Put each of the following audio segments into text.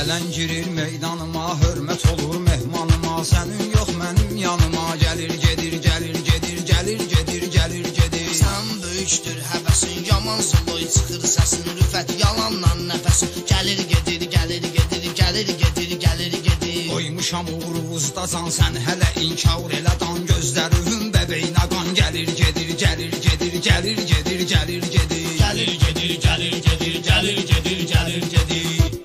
Gələn girir meydanıma, hörmət olur mehmanıma. Sənin yox mənim yanıma, gəlir gedir, gəlir gedir, gəlir gedir, gəlir gedir. Sən böyükdür həvəsin, yaman soloy çıxır səsin, rüfət yalanla nəfəsin. Gəlir gedir, gəlir gedir, gəlir gedir, gəlir gedir. Qoymuşam uğruvuzda can, sən hələ inkar elə dan. Gözlərin bəbeyinə qan, gəlir gedir, gəlir gedir, gəlir gedir, gəlir gedir. Gəlir gedir, gəlir gedir, gəlir gedir, gəlir gedir.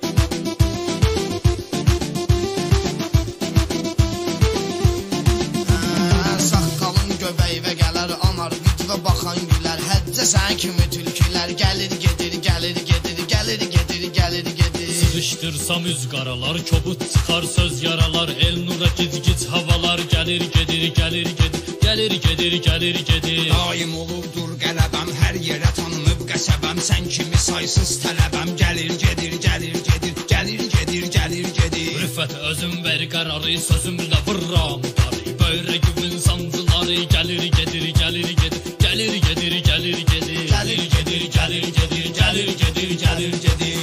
Saqqalın göbəyvə gələr, anar vidvə baxan gülər. Həccə sən kimi tülkülər, gəlir gedir, gəlir gedir, gəlir gedir, gəlir gedir. Sıxışdırsam üz qaralar, kobud çıxar söz yaralar. El nura gic-gic havalar, gəlir gedir, gəlir gedir, gəlir gedir, gəlir gedir. Daim olubdur qələbəm, hər yerə tanınıb qəsəbəm. Sən kimi saysız tələbəm, gəlir gedir, gəlir gedir, gəlir gedir, gəlir gedir. Rüfət özüm ver qərarı, sözümlə vurram darı. Böyrə güvün sancıları, gəlir gedir, gəlir gedir, gəlir gedir, gəlir gedir. Gəlir gedir, gəlir gedir, gəlir gedir, gəlir gedir.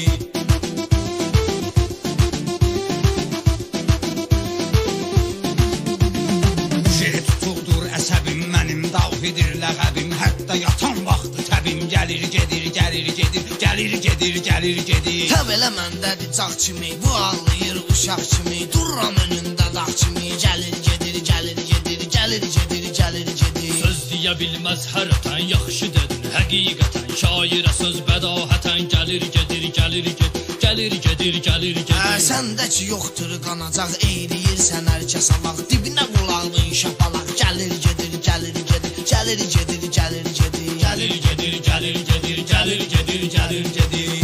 Əsəbim mənim davhidir ləğəbim, hətta yatan vaxtı təbim. Gəlir gedir, gəlir gedir, gəlir gedir, gəlir gedir. Təv elə məndədir cağ kimi, bu ağlayır uşaq kimi. Duram önündə dağ kimi, gəlir gedir, gəlir gedir, gəlir gedir, gəlir gedir. Söz deyə bilməz hər ötən, yaxşı dedin həqiqətən. Şairə söz bədahətən, gəlir gedir, gəlir gedir, gəlir gedir, gəlir gedir. Səndəki yoxdur qanacaq, eyriyirsən hər kəs alaq. Dibinə qulağın şapalaq, gəlir gedir, gəlir gedir, gəlir gedir, gəlir gedir. Gəlir gedir, gəlir gedir, gəlir gedir, gəlir gedir.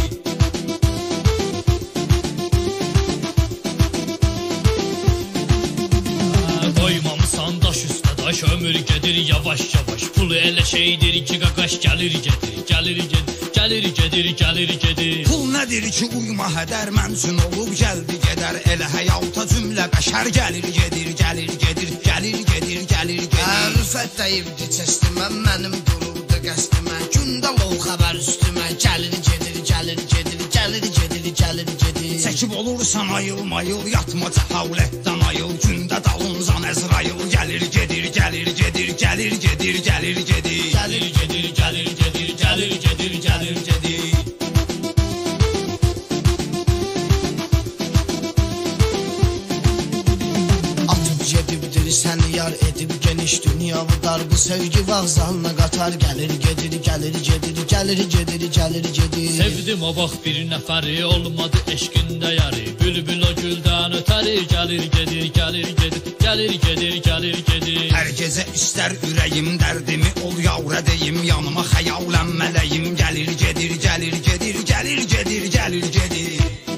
Qoymamısan daş üstə daş, ömür gedir yavaş yavaş. Pul elə şeydir ki qaqaş, gəlir gedir, gəlir gedir, gəlir gedir, gəlir gedir. Pul nədir ki uyma hədər, mənsun olub gəldi gedər. Elə həyata cümlə bəşər, gəlir gedir, gəlir gedir, gəlir gedir, gəlir gedir. Rüfət dəyibdi çəstimə, mənim dururdu qəstimə. Gündə lol xəbər üstümə, gəlir gedir, gəlir gedir, gəlir gedir, gəlir gedir. Çəkib olursan ayıl mayıl, yatma cəhavlətdən ayıl. Gündə dalıncan Əzrayıl, gəlir gedir, gəlir gedir, gəlir gedir, gəlir gedir. Gəlir gedir, gəlir gedir, gəlir gedir, gəlir gedir. Atıb gedibdir səni yar edib, geniş dünyalı dar. Bu sevgi vağzalına qatar, gəlir gedir, gəlir gedir, gəlir gedir, gəlir gedir. Sevdim o vaxt bir nəfəri, olmadı eşqində yarı. Bülbül o güldən ötəri, gəlir gedir, gəlir gedir, gəlir gedir, gəlir gedir. Hər gecə istər ürəyim, dərdimi ol yavrə deyim. Yanıma xəyalən mələyim, gəlir gedir, gəlir gedir, gəlir gedir, gəlir gedir.